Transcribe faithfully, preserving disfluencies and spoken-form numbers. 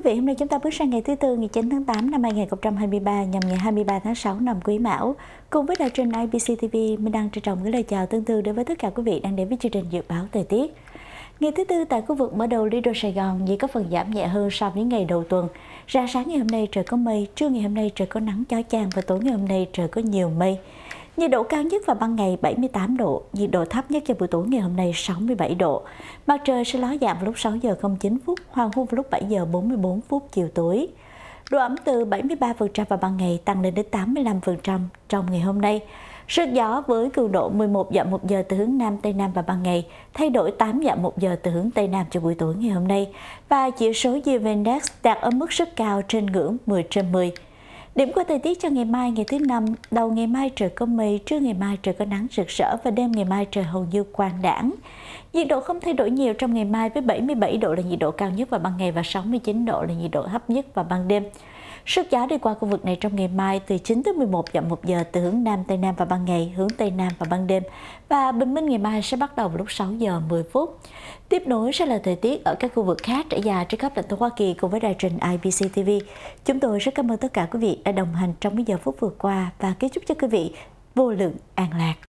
vị, hôm nay chúng ta bước sang ngày thứ Tư, ngày chín tháng tám năm hai nghìn không trăm hai mươi ba, nhằm ngày hai mươi ba tháng sáu năm Quý Mão. Cùng với đài truyền i bê xê ti vi, mình đang trân trọng gửi lời chào tương tư đến với tất cả quý vị đang đến với chương trình dự báo thời tiết. Ngày thứ Tư tại khu vực mở đầu Lido Sài Gòn chỉ có phần giảm nhẹ hơn so với ngày đầu tuần. Ra sáng ngày hôm nay trời có mây, trưa ngày hôm nay trời có nắng chói chang và tối ngày hôm nay trời có nhiều mây. Nhiệt độ cao nhất vào ban ngày bảy mươi tám độ, nhiệt độ thấp nhất cho buổi tối ngày hôm nay sáu mươi bảy độ. Mặt trời sẽ ló dạng vào lúc sáu giờ không chín phút, hoàng hôn vào lúc bảy giờ bốn mươi bốn phút chiều tối. Độ ẩm từ bảy mươi ba phần trăm vào ban ngày tăng lên đến tám mươi lăm phần trăm trong ngày hôm nay. Sức gió với cường độ mười một dặm một giờ từ hướng Nam Tây Nam vào ban ngày, thay đổi tám dặm một giờ từ hướng Tây Nam cho buổi tối ngày hôm nay. Và chỉ số giê vê Index đạt ở mức rất cao trên ngưỡng mười trên mười. Điểm qua thời tiết cho ngày mai, ngày thứ Năm, đầu ngày mai trời có mây, trưa ngày mai trời có nắng rực rỡ và đêm ngày mai trời hầu như quang đãng. Nhiệt độ không thay đổi nhiều trong ngày mai với bảy mươi bảy độ là nhiệt độ cao nhất vào ban ngày và sáu mươi chín độ là nhiệt độ thấp nhất vào ban đêm. Sức gió đi qua khu vực này trong ngày mai từ chín tới mười một dặm một giờ từ hướng Nam Tây Nam vào ban ngày, hướng Tây Nam vào ban đêm. Và bình minh ngày mai sẽ bắt đầu vào lúc sáu giờ mười phút. Tiếp nối sẽ là thời tiết ở các khu vực khác trải dài trên khắp lãnh thổ Hoa Kỳ cùng với đài truyền i bê xê ti vi. Chúng tôi rất cảm ơn tất cả quý vị đã đồng hành trong những giờ phút vừa qua và kính chúc cho quý vị vô lượng an lạc.